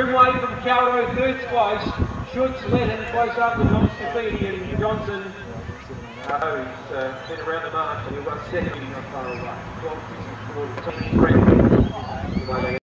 Grimwade from Caldo, third place. Schutz led him close up to John Stafidi and Johnson. Who's been around the mark, and he'll got second, not far away. 12.64, 23.